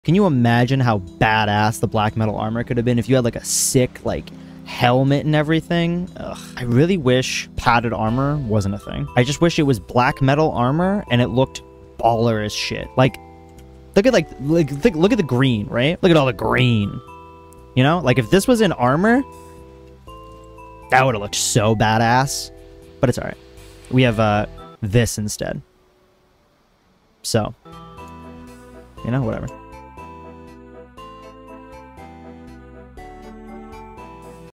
Can you imagine how badass the black metal armor could have been if you had like a sick like helmet and everything? Ugh. I really wish padded armor wasn't a thing. I just wish it was black metal armor and it looked baller as shit. Like, look at look at the green, right? Look at all the green. You know, like if this was in armor, that would have looked so badass. But it's all right. We have this instead. So, you know, whatever.